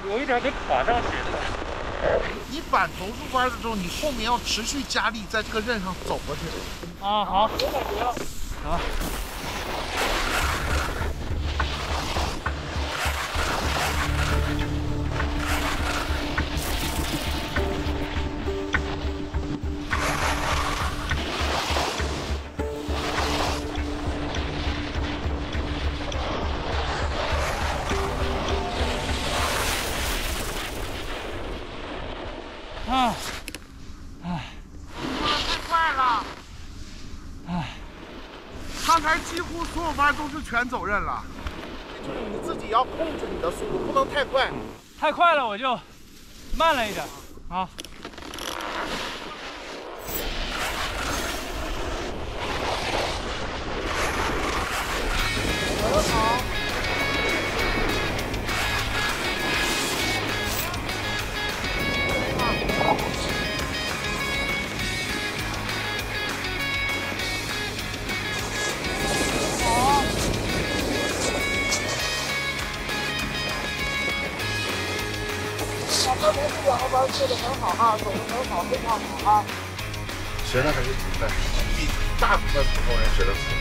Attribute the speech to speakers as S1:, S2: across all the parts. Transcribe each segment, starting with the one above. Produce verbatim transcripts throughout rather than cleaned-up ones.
S1: 有一点得垮上去了。
S2: 你板头入弯的时候，你后面要持续加力，在这个刃上走过去。
S1: 啊，好，好。 啊，哎，
S2: 太快了！
S1: 哎，
S2: 刚才几乎所有弯都是全走刃了，就是你自己要控制你的速度，不能太快。
S1: 太快了我就慢了一点。好。
S2: 很好。 刚才这两个弯做的很好啊，走的很好，非常好啊。
S3: 学的还是挺快，比大部分普通人学的快。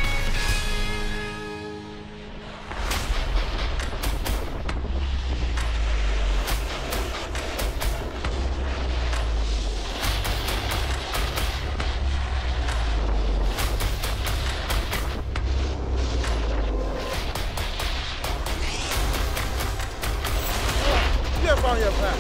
S2: 越放越快。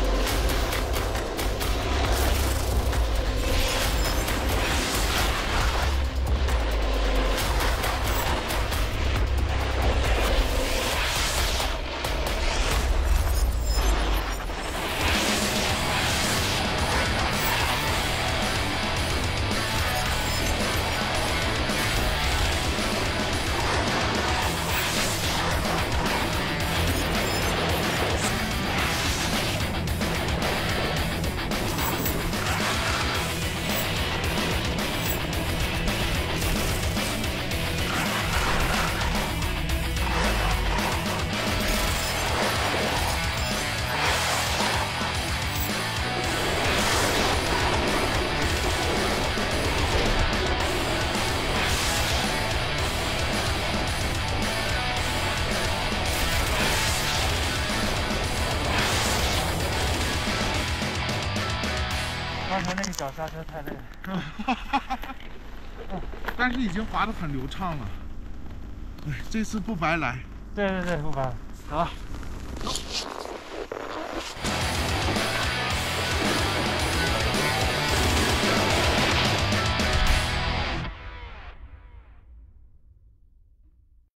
S1: 刚才那个脚刹车太累了，
S2: 但是已经滑得很流畅了。哎，这次不白来。
S1: 对对对，不白了，走。